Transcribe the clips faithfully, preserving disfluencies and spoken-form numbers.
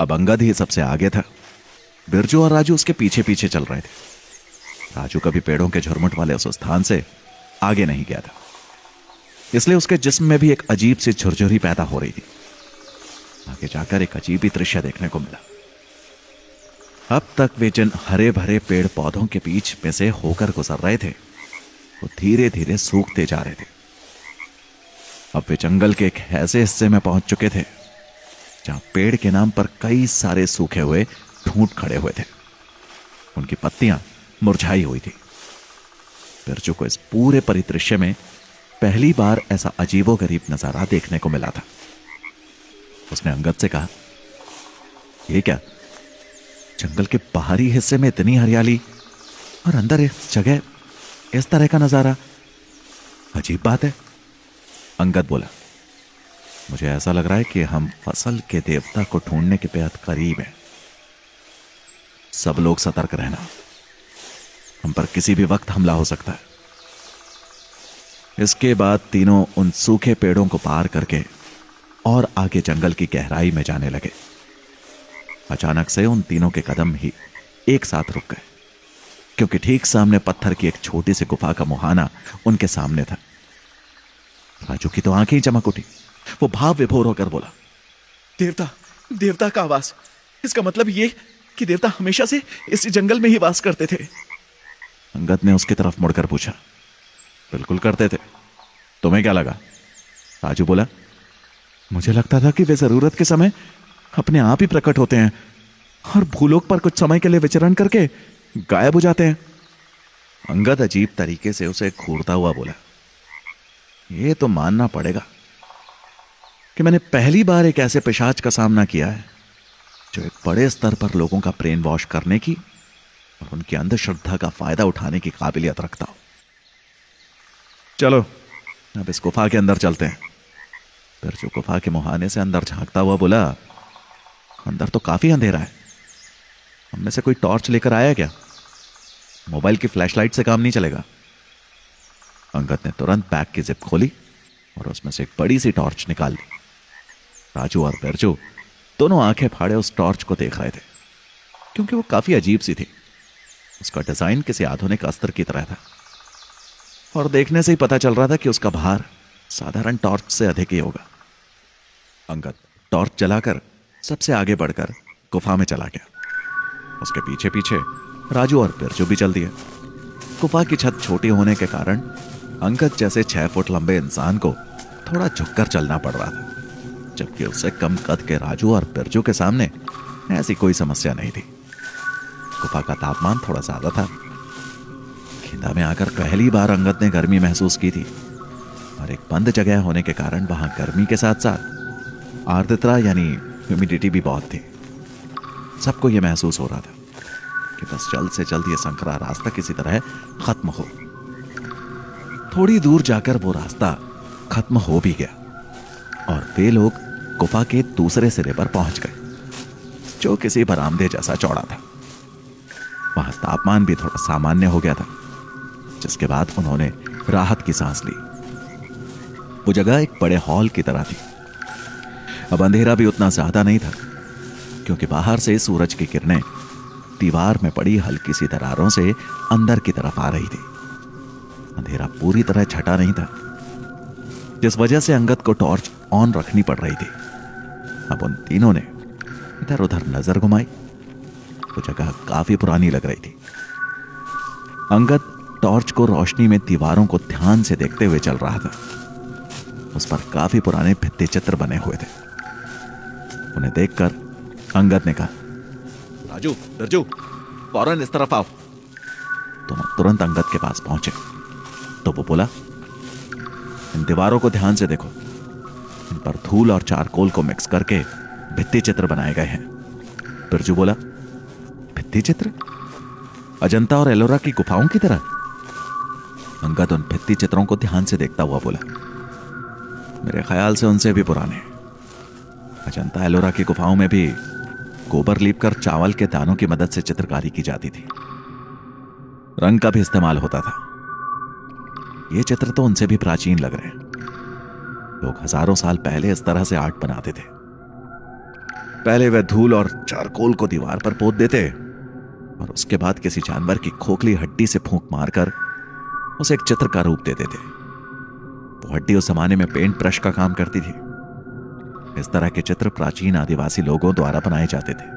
अब अंगद ही सबसे आगे था। बिरजू और राजू उसके पीछे पीछे चल रहे थे। राजू कभी पेड़ों के झुरमुट वाले उस स्थान से आगे नहीं गया था, इसलिए उसके जिस्म में भी एक अजीब सी झुरझुरी पैदा हो रही थी। आगे जाकर एक अजीब ही दृश्य देखने को मिला। अब तक वे जिन हरे भरे पेड़ पौधों के बीच में से होकर गुजर रहे थे, वो धीरे धीरे सूखते जा रहे थे। अब वे जंगल के एक ऐसे हिस्से में पहुंच चुके थे जहां पेड़ के नाम पर कई सारे सूखे हुए ठूंठ खड़े हुए थे। उनकी पत्तियां मुरझाई हुई थी। बिरजू को इस पूरे परिदृश्य में पहली बार ऐसा अजीबोगरीब नजारा देखने को मिला था। उसने अंगद से कहा, ये क्या, जंगल के बाहरी हिस्से में इतनी हरियाली और अंदर इस जगह इस तरह का नजारा, अजीब बात है। अंगद बोला, मुझे ऐसा लग रहा है कि हम फसल के देवता को ढूंढने के बेहद करीब हैं। सब लोग सतर्क रहना, हम पर किसी भी वक्त हमला हो सकता है। इसके बाद तीनों उन सूखे पेड़ों को पार करके और आगे जंगल की गहराई में जाने लगे। अचानक से उन तीनों के कदम ही एक साथ रुक गए, क्योंकि ठीक सामने पत्थर की एक छोटी सी गुफा का मुहाना उनके सामने था। राजू की तो आंखें ही चमक उठी। वो भाव विभोर होकर बोला, देवता, देवता का आवाज। इसका मतलब ये कि देवता हमेशा से इस जंगल में ही वास करते थे। अंगद ने उसकी तरफ मुड़कर पूछा, बिल्कुल करते थे, तुम्हें क्या लगा? राजू बोला, मुझे लगता था कि वे जरूरत के समय अपने आप ही प्रकट होते हैं और भूलोक पर कुछ समय के लिए विचरण करके गायब हो जाते हैं। अंगद अजीब तरीके से उसे घूरता हुआ बोला, यह तो मानना पड़ेगा कि मैंने पहली बार एक ऐसे पिशाच का सामना किया है जो एक बड़े स्तर पर लोगों का ब्रेन वॉश करने की और उनकी अंधश्रद्धा का फायदा उठाने की काबिलियत रखता हो। चलो अब इस गुफा के अंदर चलते हैं। फिर जो गुफा के मुहाने से अंदर झांकता हुआ बोला, अंदर तो काफी अंधेरा है, हमने से कोई टॉर्च लेकर आया क्या? मोबाइल की फ्लैशलाइट से काम नहीं चलेगा। अंगद ने तुरंत बैग की जिप खोली और उसमें से एक बड़ी सी टॉर्च निकाल ली। राजू और बिरजू दोनों आंखें फाड़े उस टॉर्च को देख रहे थे, क्योंकि वो काफी अजीब सी थी। उसका डिजाइन किसी आधुनिक अस्त्र की तरह था और देखने से ही पता चल रहा था कि उसका भार साधारण टॉर्च से अधिक ही होगा। अंगद टॉर्च जलाकर सबसे आगे बढ़कर गुफा में चला गया। उसके पीछे पीछे राजू और बिरजू भी चल दिए। गुफा की छत छोटी होने के कारण अंगद जैसे छह फुट लंबे इंसान को थोड़ा झुककर चलना पड़ रहा था, जबकि उससे कम कद के राजू और बिरजू के सामने ऐसी कोई समस्या नहीं थी। गुफा का तापमान थोड़ा ज्यादा था। खिंदा में आकर पहली बार अंगद ने गर्मी महसूस की थी और एक बंद जगह होने के कारण वहां गर्मी के साथ साथ आर्द्रता यानी ह्यूमिडिटी भी बहुत थी। सबको यह महसूस हो रहा था कि बस जल्द से जल्द यह संकरा रास्ता किसी तरह खत्म हो। थोड़ी दूर जाकर वो रास्ता खत्म हो भी गया और वे लोग गुफा के दूसरे सिरे पर पहुंच गए, जो किसी बरामदे जैसा चौड़ा था। वहां तापमान भी थोड़ा सामान्य हो गया था, जिसके बाद उन्होंने राहत की सांस ली। वो जगह एक बड़े हॉल की तरह थी। अब अंधेरा भी उतना ज्यादा नहीं था, क्योंकि बाहर से सूरज की किरणें दीवार में पड़ी हल्की सी दरारों से अंदर की तरफ आ रही थी। अंधेरा पूरी तरह छटा नहीं था, जिस वजह से अंगद को टॉर्च ऑन रखनी पड़ रही थी। अब उन तीनों ने इधर उधर नजर घुमाई। वो जगह काफी पुरानी लग रही थी। अंगद टॉर्च को रोशनी में दीवारों को ध्यान से देखते हुए चल रहा था। उस पर काफी पुराने भित्ति चित्र बने हुए थे। उन्हें देखकर अंगद ने कहा, राजू, बिरजू, फौरन इस तरफ आओ। दोनों तुरंत अंगद के पास पहुंचे तो वो बोला, इन दीवारों को ध्यान से देखो। इन पर धूल और चारकोल को मिक्स करके भित्ति चित्र बनाए गए हैं। बिरजू बोला, भित्ति चित्र? अजंता और एलोरा की गुफाओं की तरह? अंगद उन भित्ति चित्रों को ध्यान से देखता हुआ बोला, मेरे ख्याल से उनसे भी पुराने। अजंता एलोरा की गुफाओं में भी गोबर लीपकर चावल के दानों की मदद से चित्रकारी की जाती थी। रंग का भी इस्तेमाल होता था। ये चित्र तो उनसे भी प्राचीन लग रहे हैं। लोग हजारों साल पहले इस तरह से आर्ट बनाते थे। पहले वह धूल और चारकोल को दीवार पर पोत देते और उसके बाद किसी जानवर की खोखली हड्डी से फूंक मारकर उसे एक चित्र का रूप देते थे। वो हड्डी उस जमाने में पेंट ब्रश का काम करती थी। इस तरह के चित्र प्राचीन आदिवासी लोगों द्वारा बनाए जाते थे।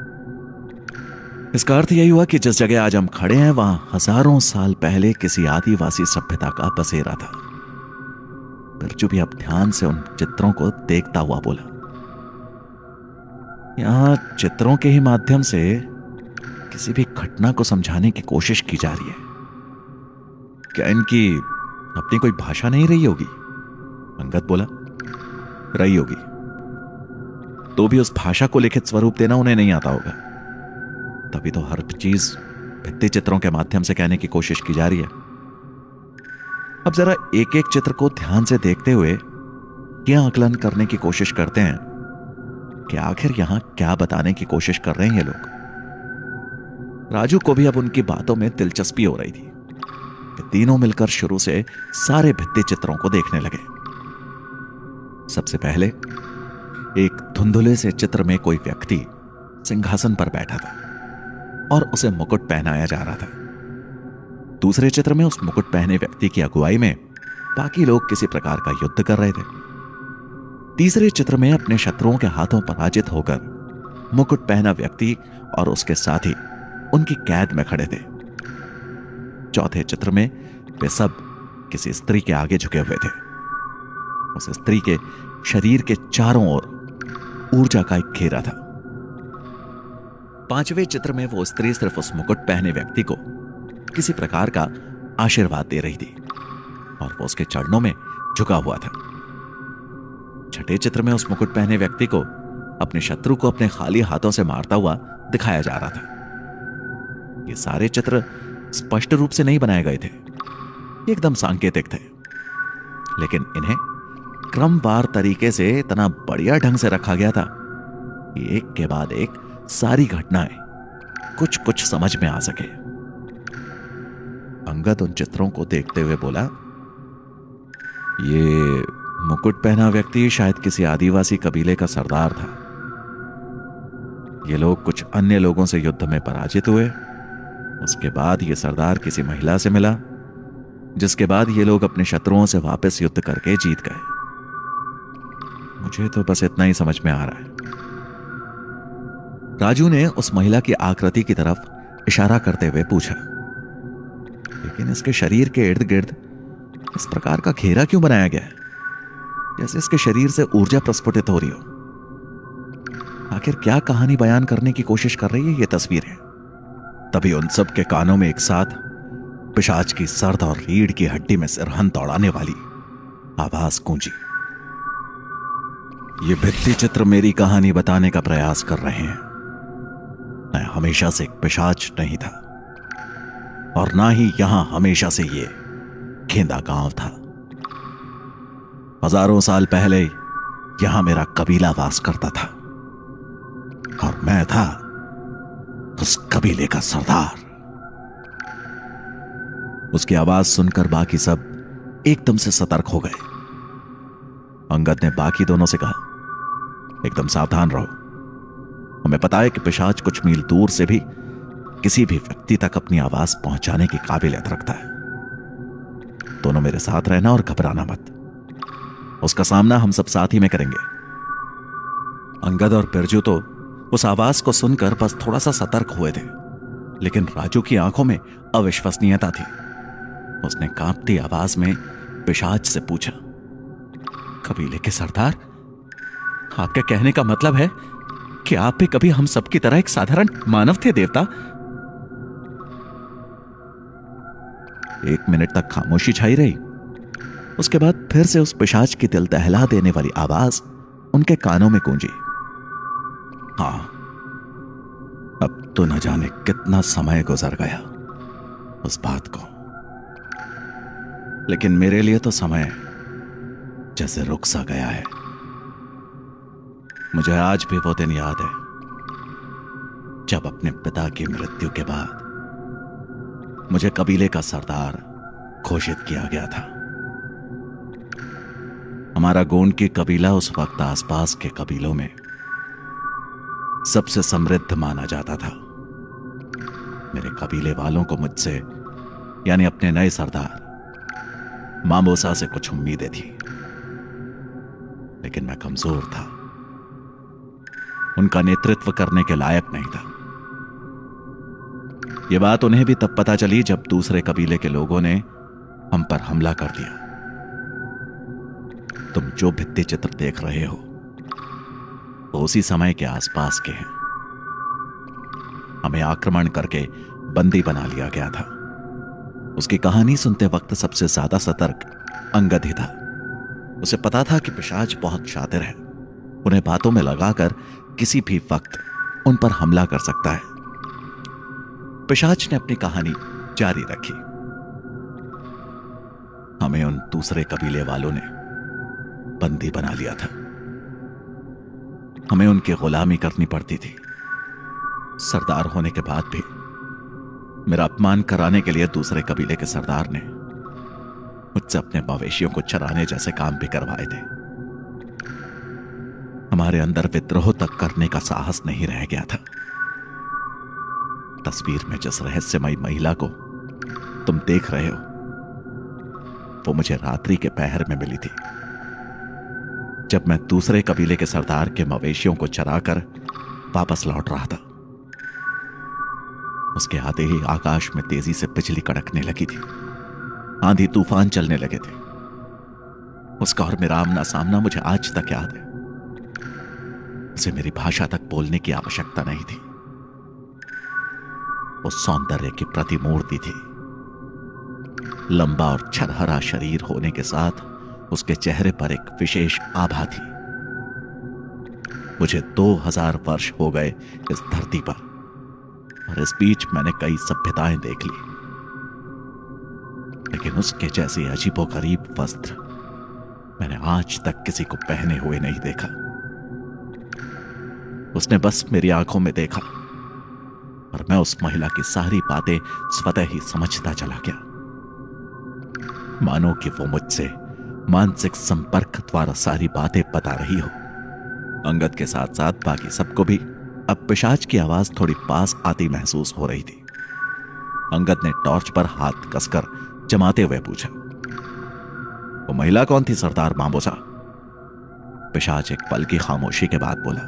इसका अर्थ यही हुआ कि जिस जगह आज हम खड़े हैं वहां हजारों साल पहले किसी आदिवासी सभ्यता का बसेरा था। बिरजू भी अब ध्यान से उन चित्रों को देखता हुआ बोला, यहां चित्रों के ही माध्यम से किसी भी घटना को समझाने की कोशिश की जा रही है। क्या इनकी अपनी कोई भाषा नहीं रही होगी? अंगद बोला, रही होगी, तो भी उस भाषा को लिखित स्वरूप देना उन्हें नहीं आता होगा। तभी तो हर चीज भित्ति चित्रों के माध्यम से कहने की कोशिश की जा रही है। अब जरा एक एक चित्र को ध्यान से देखते हुए यह आकलन करने की कोशिश करते हैं कि आखिर यहां क्या बताने की कोशिश कर रहे हैं ये लोग। राजू को भी अब उनकी बातों में दिलचस्पी हो रही थी कि तीनों मिलकर शुरू से सारे भित्ति चित्रों को देखने लगे। सबसे पहले एक धुंधले से चित्र में कोई व्यक्ति सिंहासन पर बैठा था और उसे मुकुट पहनाया जा रहा था। दूसरे चित्र में उस मुकुट पहने व्यक्ति की अगुवाई में बाकी लोग किसी प्रकार का युद्ध कर रहे थे। तीसरे चित्र में अपने शत्रुओं के हाथों पराजित होकर मुकुट पहना व्यक्ति और उसके साथी उनकी कैद में खड़े थे। चौथे चित्र में वे सब किसी स्त्री के आगे झुके हुए थे। उस स्त्री के शरीर के चारों ओर ऊर्जा का एक घेरा था। पांचवें चित्र में वो स्त्री सिर्फ उस मुकुट पहने व्यक्ति को किसी प्रकार का आशीर्वाद दे रही थी और वो उसके चरणों में झुका हुआ था। छठे चित्र में उस मुकुट पहने व्यक्ति को अपने शत्रु को अपने खाली हाथों से मारता हुआ दिखाया जा रहा था। ये सारे चित्र स्पष्ट रूप से नहीं बनाए गए थे, एकदम सांकेतिक थे, लेकिन इन्हें क्रमवार तरीके से इतना बढ़िया ढंग से रखा गया था कि एक के बाद एक सारी घटनाएं कुछ कुछ समझ में आ सके। अंगद उन चित्रों को देखते हुए बोला, ये मुकुट पहना व्यक्ति शायद किसी आदिवासी कबीले का सरदार था। ये लोग कुछ अन्य लोगों से युद्ध में पराजित हुए। उसके बाद ये सरदार किसी महिला से मिला, जिसके बाद ये लोग अपने शत्रुओं से वापस युद्ध करके जीत गए। मुझे तो बस इतना ही समझ में आ रहा है। राजू ने उस महिला की आकृति की तरफ इशारा करते हुए पूछा, लेकिन इसके शरीर के इर्द गिर्द इस प्रकार का घेरा क्यों बनाया गया है, जैसे इसके शरीर से ऊर्जा प्रस्फुटित हो रही हो? आखिर क्या कहानी बयान करने की कोशिश कर रही है ये तस्वीरें? तभी उन सब के कानों में एक साथ पिशाच की सर्द और रीढ़ की हड्डी में सिरहन दौड़ाने वाली आवाज गूंजी। ये भित्ति चित्र मेरी कहानी बताने का प्रयास कर रहे हैं। मैं हमेशा से एक पिशाच नहीं था और ना ही यहां हमेशा से ये खेंदा गांव था। हजारों साल पहले यहां मेरा कबीला वास करता था और मैं था उस कबीले का सरदार। उसकी आवाज सुनकर बाकी सब एकदम से सतर्क हो गए। अंगद ने बाकी दोनों से कहा, एकदम सावधान रहो। हमें पता है कि पिशाच कुछ मील दूर से भी किसी भी व्यक्ति तक अपनी आवाज पहुंचाने की काबिलियत रखता है। दोनों मेरे साथ रहना और घबराना मत। उसका सामना हम सब साथ ही में करेंगे। अंगद और बिरजू तो उस आवाज को सुनकर बस थोड़ा सा सतर्क हुए थे, लेकिन राजू की आंखों में अविश्वसनीयता थी। उसने कांपती आवाज में पिशाच से पूछा, कबीले के सरदार, आपके कहने का मतलब है कि आप भी कभी हम सबकी तरह एक साधारण मानव थे देवता? एक मिनट तक खामोशी छाई रही। उसके बाद फिर से उस पिशाच की दिल दहला देने वाली आवाज उनके कानों में गूंजी, हाँ, अब तो न जाने कितना समय गुजर गया उस बात को, लेकिन मेरे लिए तो समय जैसे रुक सा गया है। मुझे आज भी वो दिन याद है जब अपने पिता की मृत्यु के बाद मुझे कबीले का सरदार घोषित किया गया था। हमारा गोंड की कबीला उस वक्त आसपास के कबीलों में सबसे समृद्ध माना जाता था। मेरे कबीले वालों को मुझसे, यानी अपने नए सरदार मामोसा से कुछ उम्मीदें थी, लेकिन मैं कमजोर था, उनका नेतृत्व करने के लायक नहीं था। यह बात उन्हें भी तब पता चली जब दूसरे कबीले के लोगों ने हम पर हमला कर दिया। तुम जो भित्ति चित्र देख रहे हो वो उसी समय के आसपास के हैं। हमें आक्रमण करके बंदी बना लिया गया था। उसकी कहानी सुनते वक्त सबसे ज्यादा सतर्क अंगद ही था। उसे पता था कि पिशाच बहुत शातिर है, उन्हें बातों में लगाकर किसी भी वक्त उन पर हमला कर सकता है। पिशाच ने अपनी कहानी जारी रखी। हमें उन दूसरे कबीले वालों ने बंदी बना लिया था। हमें उनकी गुलामी करनी पड़ती थी। सरदार होने के बाद भी मेरा अपमान कराने के लिए दूसरे कबीले के सरदार ने मुझसे अपने मवेशियों को चराने जैसे काम भी करवाए थे। हमारे अंदर विद्रोह तक करने का साहस नहीं रह गया था। तस्वीर में जिस रहस्यमयी महिला को तुम देख रहे हो वो मुझे रात्रि के पहर में मिली थी, जब मैं दूसरे कबीले के सरदार के मवेशियों को चराकर वापस लौट रहा था। उसके आते ही आकाश में तेजी से बिजली कड़कने लगी थी, आंधी तूफान चलने लगे थे। उसका और मेरा आमना सामना मुझे आज तक याद है। उसे मेरी भाषा तक बोलने की आवश्यकता नहीं थी। वो सौंदर्य की प्रतिमूर्ति थी। लंबा और छरहरा शरीर होने के साथ उसके चेहरे पर एक विशेष आभा थी। मुझे दो हजार वर्ष हो गए इस धरती पर, और इस बीच मैंने कई सभ्यताएं देख ली, लेकिन उसके जैसे अजीबोगरीब वस्त्र मैंने आज तक किसी को पहने हुए नहीं देखा। उसने बस मेरी आंखों में देखा और मैं उस महिला की सारी बातें स्वतः ही समझता चला गया, मानो कि वो मुझसे मानसिक संपर्क द्वारा सारी बातें बता रही हो। अंगद के साथ साथ बाकी सबको भी अब पिशाच की आवाज थोड़ी पास आती महसूस हो रही थी। अंगद ने टॉर्च पर हाथ कसकर जमाते हुए पूछा, वो महिला कौन थी सरदार मामोसा? पिशाच एक पल की खामोशी के बाद बोला,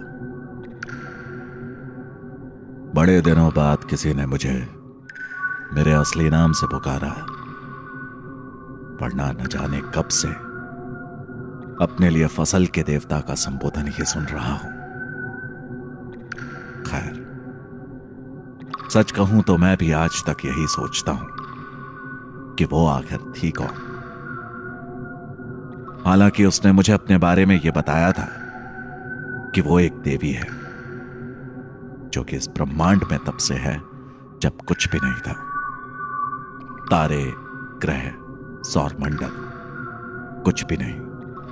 बड़े दिनों बाद किसी ने मुझे मेरे असली नाम से पुकारा, वरना न जाने कब से अपने लिए फसल के देवता का संबोधन ही सुन रहा हूं। खैर, सच कहूं तो मैं भी आज तक यही सोचता हूं कि वो आखिर थी कौन। हालांकि उसने मुझे अपने बारे में यह बताया था कि वो एक देवी है, जो कि इस ब्रह्मांड में तब से है जब कुछ भी नहीं था। तारे, ग्रह, सौरमंडल, कुछ भी नहीं।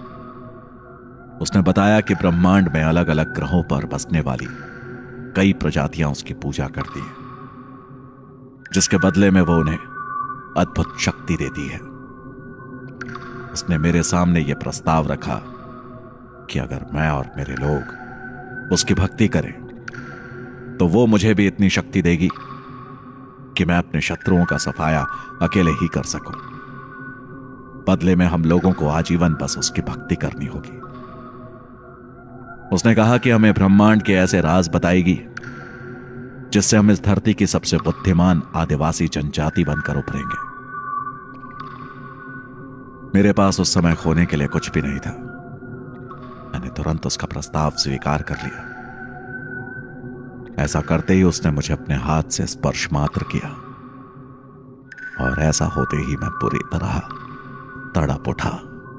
उसने बताया कि ब्रह्मांड में अलग अलग ग्रहों पर बसने वाली कई प्रजातियां उसकी पूजा करती हैं, जिसके बदले में वो उन्हें अद्भुत शक्ति देती है। उसने मेरे सामने यह प्रस्ताव रखा कि अगर मैं और मेरे लोग उसकी भक्ति करें तो वो मुझे भी इतनी शक्ति देगी कि मैं अपने शत्रुओं का सफाया अकेले ही कर सकूं। बदले में हम लोगों को आजीवन बस उसकी भक्ति करनी होगी। उसने कहा कि हमें ब्रह्मांड के ऐसे राज बताएगी जिससे हम इस धरती की सबसे बुद्धिमान आदिवासी जनजाति बनकर उभरेंगे। मेरे पास उस समय खोने के लिए कुछ भी नहीं था। मैंने तुरंत उसका प्रस्ताव स्वीकार कर लिया। ऐसा करते ही उसने मुझे अपने हाथ से स्पर्श मात्र किया, और ऐसा होते ही मैं पूरी तरह तड़प उठा।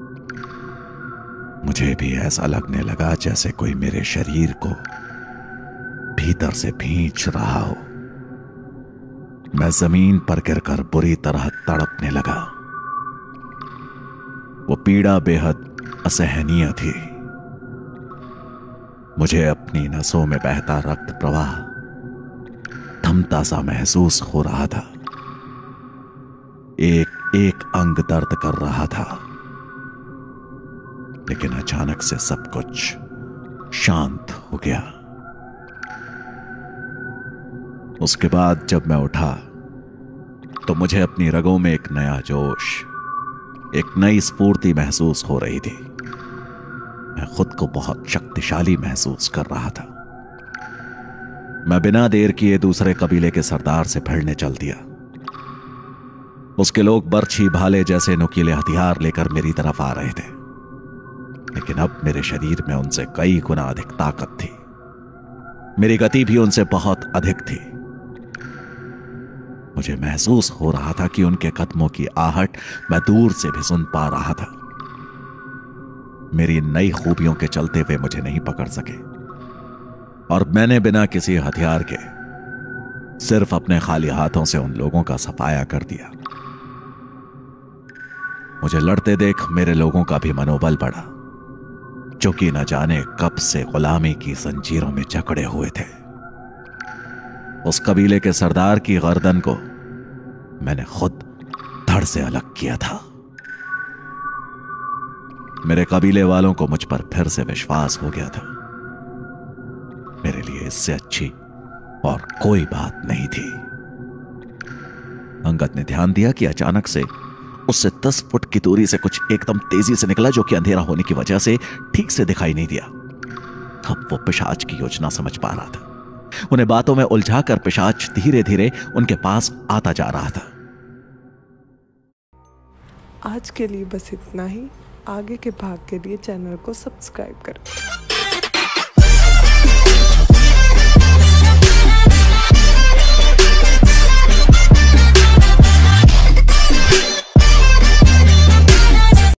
मुझे भी ऐसा लगने लगा जैसे कोई मेरे शरीर को भीतर से भींच रहा हो। मैं जमीन पर गिरकर बुरी तरह तड़पने लगा। वो पीड़ा बेहद असहनीय थी। मुझे अपनी नसों में बहता रक्त प्रवाह थमता सा महसूस हो रहा था। एक एक अंग दर्द कर रहा था, लेकिन अचानक से सब कुछ शांत हो गया। उसके बाद जब मैं उठा तो मुझे अपनी रगों में एक नया जोश, एक नई स्फूर्ति महसूस हो रही थी। मैं खुद को बहुत शक्तिशाली महसूस कर रहा था। मैं बिना देर किए दूसरे कबीले के सरदार से भिड़ने चल दिया। उसके लोग बर्छी भाले जैसे नुकीले हथियार लेकर मेरी तरफ आ रहे थे, लेकिन अब मेरे शरीर में उनसे कई गुना अधिक ताकत थी। मेरी गति भी उनसे बहुत अधिक थी। मुझे महसूस हो रहा था कि उनके कदमों की आहट मैं दूर से भी सुन पा रहा था। मेरी नई खूबियों के चलते वे मुझे नहीं पकड़ सके, और मैंने बिना किसी हथियार के सिर्फ अपने खाली हाथों से उन लोगों का सफाया कर दिया। मुझे लड़ते देख मेरे लोगों का भी मनोबल बढ़ा, जो कि न जाने कब से गुलामी की जंजीरों में जकड़े हुए थे। उस कबीले के सरदार की गर्दन को मैंने खुद धड़ से अलग किया था। मेरे कबीले वालों को मुझ पर फिर से विश्वास हो गया था। मेरे लिए इससे अच्छी और कोई बात नहीं थी। अंगद ने ध्यान दिया कि अचानक से उससे दस फुट की दूरी से कुछ एकदम तेजी से निकला, जो कि अंधेरा होने की वजह से ठीक से दिखाई नहीं दिया। अब वो पिशाच की योजना समझ पा रहा था। उन्हें बातों में उलझाकर पिशाच धीरे धीरे उनके पास आता जा रहा था। आज के लिए बस इतना ही। आगे के भाग के लिए चैनल को सब्सक्राइब करें।